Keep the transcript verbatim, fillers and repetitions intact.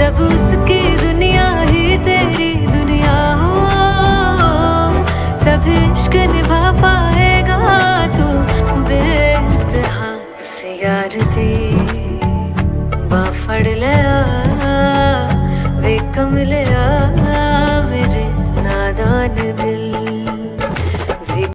जब उसकी दुनिया ही तेरी दुनिया हो, तब इश्क निभा पाएगा तू बेइंतहा। उसे यार दी बाफड़ लिया वे कमले